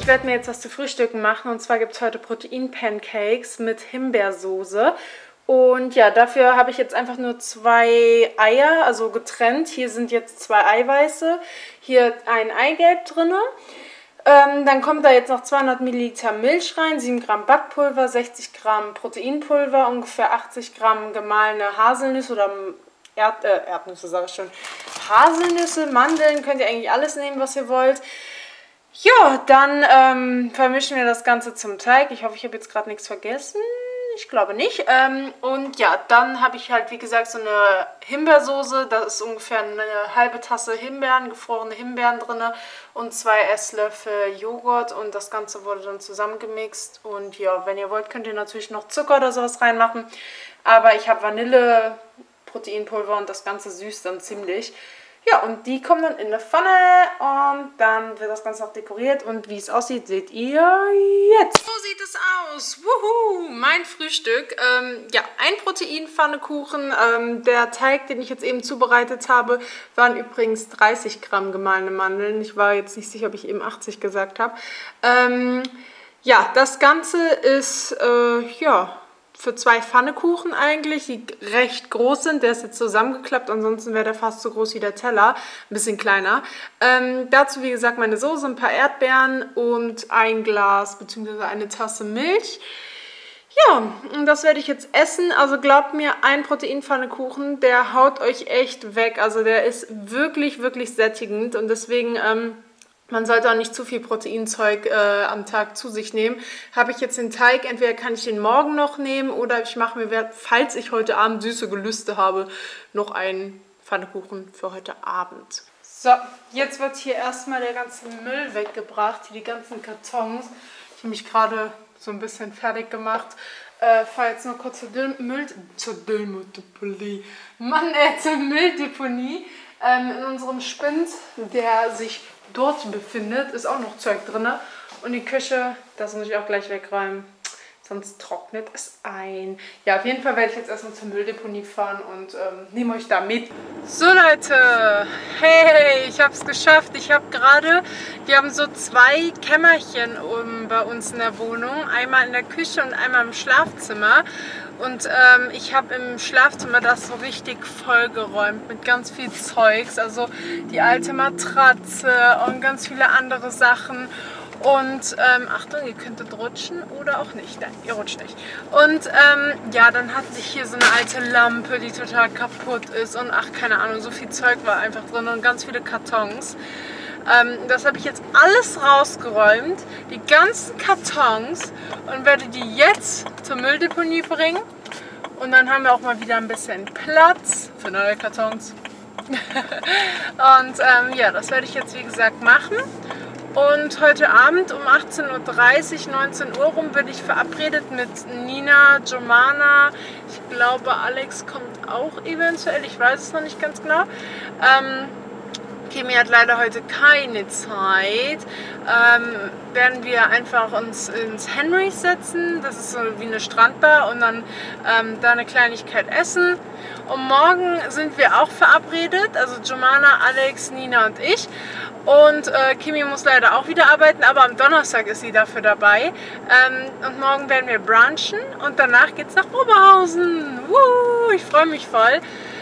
ich werde mir jetzt was zu frühstücken machen. Und zwar gibt es heute Protein-Pancakes mit Himbeersoße. Und ja, dafür habe ich jetzt einfach nur 2 Eier, also getrennt. Hier sind jetzt 2 Eiweiße, hier ein Eigelb drin. Dann kommt da jetzt noch 200 Milliliter Milch rein, 7 Gramm Backpulver, 60 Gramm Proteinpulver, ungefähr 80 Gramm gemahlene Haselnüsse oder Erdnüsse, sage ich schon. Haselnüsse, Mandeln, könnt ihr eigentlich alles nehmen, was ihr wollt. Ja, dann vermischen wir das Ganze zum Teig. Ich hoffe, ich habe jetzt gerade nichts vergessen. Ich glaube nicht. Und ja, dann habe ich halt, wie gesagt, so eine Himbeersoße. Da ist ungefähr eine halbe Tasse Himbeeren, gefrorene Himbeeren drin und 2 Esslöffel Joghurt. Und das Ganze wurde dann zusammengemixt. Und ja, wenn ihr wollt, könnt ihr natürlich noch Zucker oder sowas reinmachen. Aber ich habe Vanille, Proteinpulver und das Ganze süßt dann ziemlich. Ja, und die kommen dann in eine Pfanne und dann wird das Ganze noch dekoriert. Und wie es aussieht, seht ihr jetzt. So sieht es aus. Wuhu, mein Frühstück. Ja, ein Proteinpfannekuchen. Der Teig, den ich jetzt eben zubereitet habe, waren übrigens 30 Gramm gemahlene Mandeln. Ich war jetzt nicht sicher, ob ich eben 80 gesagt habe. Ja, das Ganze ist, ja, für 2 Pfannekuchen eigentlich, die recht groß sind. Der ist jetzt zusammengeklappt, ansonsten wäre der fast so groß wie der Teller. Ein bisschen kleiner. Dazu, wie gesagt, meine Soße, ein paar Erdbeeren und ein Glas bzw. eine Tasse Milch. Ja, und das werde ich jetzt essen. Also glaubt mir, ein Proteinpfannekuchen, der haut euch echt weg. Also der ist wirklich, wirklich sättigend und deswegen man sollte auch nicht zu viel Proteinzeug am Tag zu sich nehmen. Habe ich jetzt den Teig, entweder kann ich den morgen noch nehmen oder ich mache mir, falls ich heute Abend süße Gelüste habe, noch einen Pfannekuchen für heute Abend. So, jetzt wird hier erstmal der ganze Müll weggebracht, hier die ganzen Kartons. Ich habe mich gerade so ein bisschen fertig gemacht. Fahre jetzt nur kurz zur Mülldeponie. In unserem Spind, der sich dort befindet, ist auch noch Zeug drin. Und die Küche, das muss ich auch gleich wegräumen, sonst trocknet es ein. Ja, auf jeden Fall werde ich jetzt erstmal zur Mülldeponie fahren und nehme euch da mit. So Leute, hey, ich habe es geschafft. Wir haben so 2 Kämmerchen bei uns in der Wohnung. Einmal in der Küche und einmal im Schlafzimmer. Und ich habe im Schlafzimmer das so richtig vollgeräumt mit ganz viel Zeugs. Also die alte Matratze und ganz viele andere Sachen. Und Achtung, ihr könntet rutschen oder auch nicht. Nein, ihr rutscht nicht. Und ja, dann hat sich hier so eine alte Lampe, die total kaputt ist. Und ach, keine Ahnung, so viel Zeug war einfach drin und ganz viele Kartons. Das habe ich jetzt alles rausgeräumt, die ganzen Kartons, und werde die jetzt zur Mülldeponie bringen. Und dann haben wir auch mal wieder ein bisschen Platz für neue Kartons. Und ja, das werde ich jetzt wie gesagt machen. Und heute Abend um 18:30 Uhr, 19 Uhr rum bin ich verabredet mit Nina, Jomana. Ich glaube, Alex kommt auch eventuell, ich weiß es noch nicht ganz genau. Kimi hat leider heute keine Zeit. Werden wir einfach uns ins Henrys setzen, das ist so wie eine Strandbar, und dann da eine Kleinigkeit essen. Und morgen sind wir auch verabredet, also Jomana, Alex, Nina und ich. Und Kimi muss leider auch wieder arbeiten, aber am Donnerstag ist sie dafür dabei. Und morgen werden wir brunchen und danach geht es nach Oberhausen. Ich freue mich voll.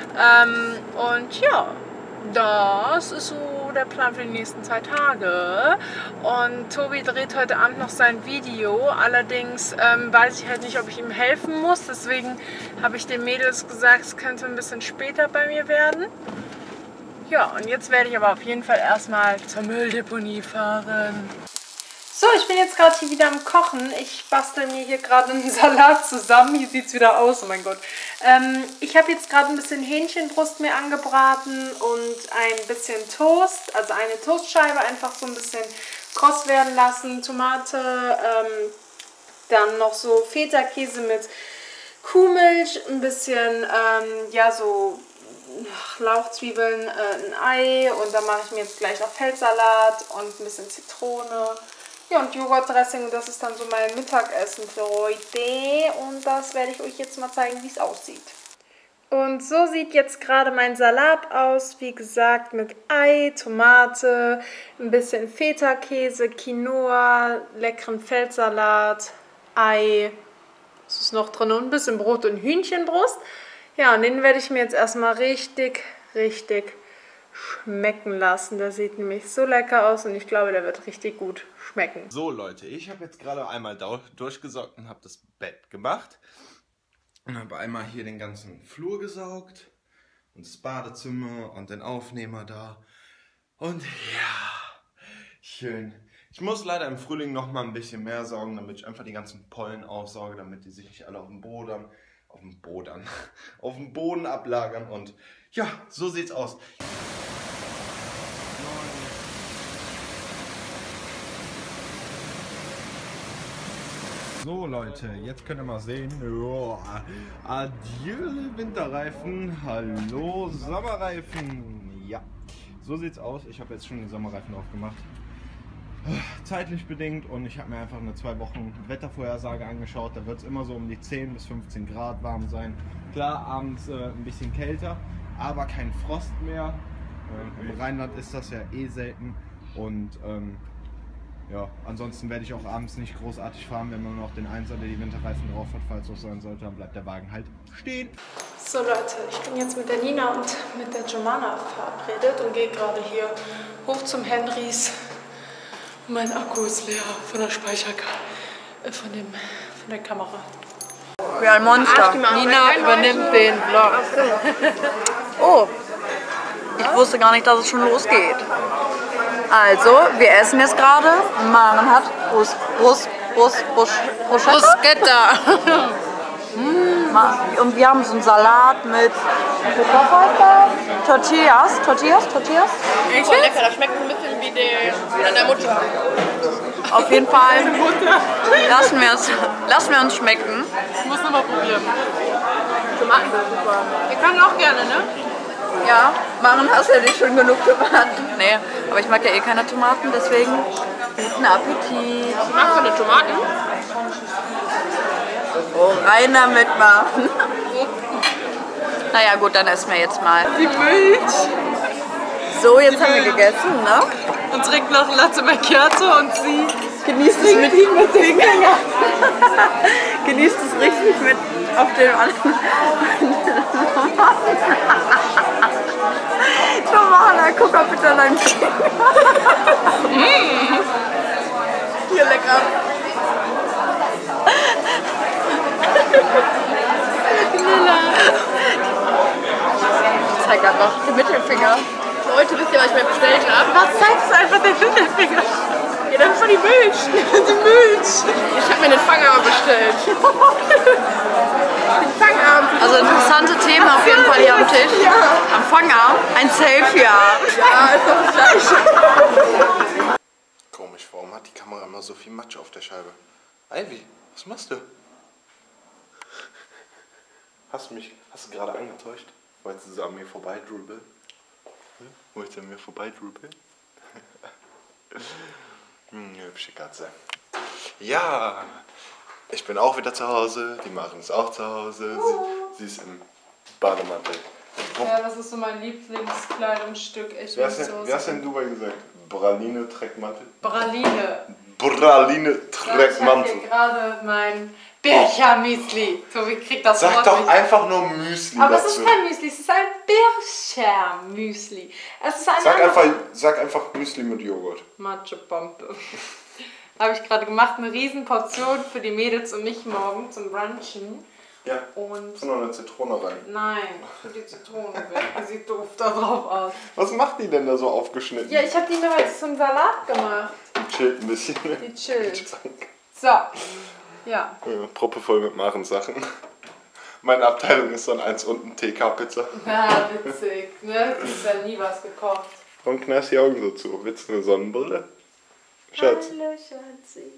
Und ja, das ist so der Plan für die nächsten 2 Tage. Und Tobi dreht heute Abend noch sein Video. Allerdings weiß ich halt nicht, ob ich ihm helfen muss. Deswegen habe ich den Mädels gesagt, es könnte ein bisschen später bei mir werden. Ja, und jetzt werde ich aber auf jeden Fall erstmal zur Mülldeponie fahren. So, ich bin jetzt gerade hier wieder am Kochen. Ich bastel mir hier gerade einen Salat zusammen. Hier sieht es wieder aus, oh mein Gott. Ich habe jetzt gerade ein bisschen Hähnchenbrust mir angebraten und ein bisschen Toast. Also eine Toastscheibe einfach so ein bisschen kross werden lassen. Tomate, dann noch so Feta-Käse mit Kuhmilch, ein bisschen, ja, so Lauchzwiebeln, ein Ei, und dann mache ich mir jetzt gleich noch Feldsalat und ein bisschen Zitrone. Ja, und Joghurtdressing, und das ist dann so mein Mittagessen für heute. Und das werde ich euch jetzt mal zeigen, wie es aussieht. Und so sieht jetzt gerade mein Salat aus. Wie gesagt, mit Ei, Tomate, ein bisschen Feta-Käse, Quinoa, leckeren Feldsalat, Ei. Was ist noch drin? Und ein bisschen Brot und Hühnchenbrust. Ja, und den werde ich mir jetzt erstmal richtig schmecken lassen. Der sieht nämlich so lecker aus und ich glaube, der wird richtig gut schmecken. So Leute, ich habe jetzt gerade einmal durchgesaugt und habe das Bett gemacht. Und habe einmal hier den ganzen Flur gesaugt und das Badezimmer und den Aufnehmer da. Und ja, schön. Ich muss leider im Frühling noch mal ein bisschen mehr saugen, damit ich einfach die ganzen Pollen aufsauge, damit die sich nicht alle auf dem Boden ablagern. Und ja, so sieht's aus. So Leute, jetzt könnt ihr mal sehen. Oh, adieu Winterreifen, hallo Sommerreifen. Ja, so sieht's aus. Ich habe jetzt schon die Sommerreifen aufgemacht. Zeitlich bedingt, und ich habe mir einfach eine 2 Wochen Wettervorhersage angeschaut. Da wird es immer so um die 10 bis 15 Grad warm sein. Klar, abends ein bisschen kälter, aber kein Frost mehr. Im Rheinland ist das ja eh selten. Und ja, ansonsten werde ich auch abends nicht großartig fahren, wenn man nur noch den 1er, der die Winterreifen drauf hat, falls es sein sollte, dann bleibt der Wagen halt stehen. So Leute, ich bin jetzt mit der Nina und mit der Jomana verabredet und gehe gerade hier hoch zum Henrys. Mein Akku ist leer von der Speicherkarte, von der Kamera. Wie ein Monster. Nina übernimmt den Vlog. Oh, ich wusste gar nicht, dass es schon losgeht. Also, wir essen jetzt gerade. Maren hat Bruschetta. Und wir haben so einen Salat mit Tortillas. Voll lecker, das schmeckt ein bisschen wie der Mutter. Auf jeden Fall lassen wir uns schmecken. Ich muss nochmal probieren. Tomaten sind super. Wir können auch gerne, ne? Ja, Maren, hast ja nicht schon genug Tomaten. Nee, aber ich mag ja eh keine Tomaten, deswegen guten Appetit. Magst du eine Tomaten? Oh, rein damit, Maren. Naja gut, dann essen wir jetzt mal. Die Milch. So, jetzt haben wir gegessen, ne? Und trinkt noch Latte Macchiato und sie Genießt es mit den Fingern. Genießt es richtig mit auf dem anderen. Tomana, guck mal bitte an deinen Finger. Hier lecker. Zeig einfach den Mittelfinger. Leute, wisst ihr, was ich mir bestellt habe? Was zeigst du einfach den Mittelfinger? Ja, das ist schon die Milch. Die Milch. Ich habe mir einen Fangarm bestellt. Den Fangarm. Also interessante Themen auf jeden Fall hier am Tisch. Ja. Am Fangarm. Ein Selfie. Ja, ist doch das Gleiche. Komisch, warum hat die Kamera immer so viel Matsch auf der Scheibe? Ivy, was machst du? Hast du gerade angetäuscht? Wolltest du so an mir vorbeidrubbeln? Wolltest du an mir vorbeidrubbeln? Hübsche Katze. Ja, ich bin auch wieder zu Hause. Die Maren ist auch zu Hause. Sie ist im Bademantel. Ja, das ist so mein Lieblingskleidungsstück. Wer hast denn in Dubai gesagt? Praline Trägmantel? Praline. Praline Trägmantel. Ich habe gerade mein Bircher-Müsli. Tobi kriegt das Sag Wort doch nicht. einfach nur Müsli. Aber dazu. es ist kein Müsli, es ist ein Bircher-Müsli. Es ist ein Sag einfach Müsli mit Joghurt. Matschepompe. Habe ich gerade gemacht, eine riesen Portion für die Mädels und mich morgen zum Brunchen. Ja, Und ist noch eine Zitrone rein. nein, für die Zitrone weg. Die sieht doof da drauf aus. Was macht die denn da so aufgeschnitten? Ja, ich habe die mir heute zum Salat gemacht. Die chillt ein bisschen. Die chillt. Schrank. So, ja. Ja, Proppe voll mit Maren-Sachen. Meine Abteilung ist dann 1 unten TK-Pizza. Ja, witzig, ne? Du hast ja nie was gekocht. Warum knallst die Augen so zu? Willst du eine Sonnenbrille? Schatz. Hallo, Schatzi.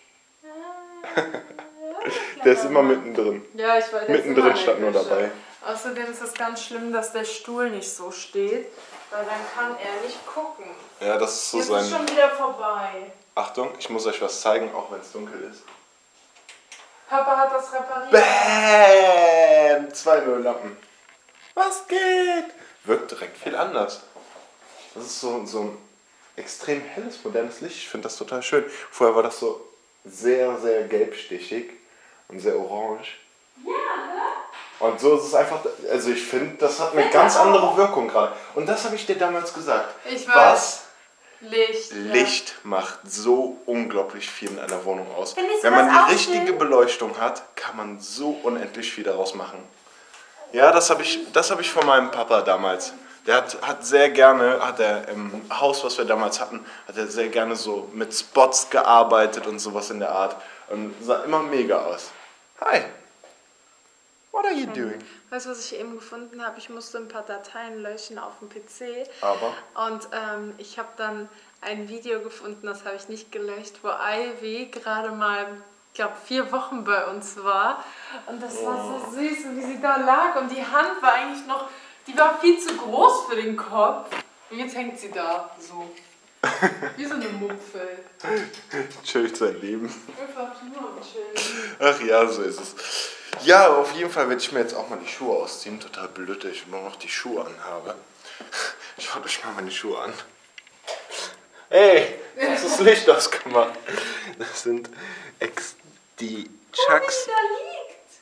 Der ist immer mittendrin. Ja, ich weiß. Mittendrin statt nur dabei. Außerdem ist es ganz schlimm, dass der Stuhl nicht so steht, weil dann kann er nicht gucken. Ja, das ist so Jetzt sein... ist schon wieder vorbei. Achtung, ich muss euch was zeigen, auch wenn es dunkel ist. Papa hat das repariert. Bäm! 2 Lampen. Was geht? Wirkt direkt viel anders. Das ist so ein extrem helles, modernes Licht. Ich finde das total schön. Vorher war das so sehr, sehr gelbstichig und sehr orange. Ja, ne? Und so ist es einfach, also ich finde, das hat eine ganz andere Wirkung gerade. Und das habe ich dir damals gesagt. Ich weiß. Licht macht so unglaublich viel in einer Wohnung aus. Findest du Wenn man das auch die richtige schön? Beleuchtung hat, kann man so unendlich viel daraus machen. Ja, das hab ich von meinem Papa damals. Der hat sehr gerne, hat er im Haus, was wir damals hatten, hat er sehr gerne so mit Spots gearbeitet und sowas in der Art. Und sah immer mega aus. Hi. What are you doing? Weißt du, was ich eben gefunden habe? Ich musste ein paar Dateien löschen auf dem PC. Aber? Und ich habe dann ein Video gefunden, das habe ich nicht gelöscht, wo Ivy gerade mal, ich glaube, 4 Wochen bei uns war. Und das war so süß, und wie sie da lag. Und die Hand war eigentlich noch, die war viel zu groß für den Kopf. Und jetzt hängt sie da so. Wie so eine Mumpfel. Chillt sein Leben. Einfach nur chillen. Ach ja, so ist es. Ja, auf jeden Fall werde ich mir jetzt auch mal die Schuhe ausziehen. Total blöd, dass ich nur noch die Schuhe anhabe. Schaut euch mal meine Schuhe an. Ey, hast das Licht ausgemacht. Das sind die Chucks. Da liegt.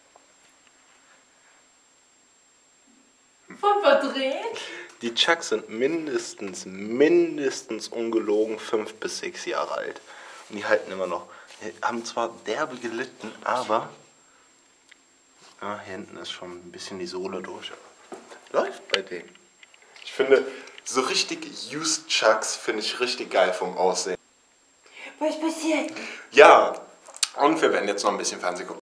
Voll verdreht. Die Chucks sind mindestens ungelogen 5 bis 6 Jahre alt. Und die halten immer noch. Die haben zwar derbe gelitten, aber hier hinten ist schon ein bisschen die Sohle durch. Läuft bei denen. Ich finde, so richtig Used Chucks finde ich richtig geil vom Aussehen. Was ist passiert? Ja, und wir werden jetzt noch ein bisschen Fernsehen gucken.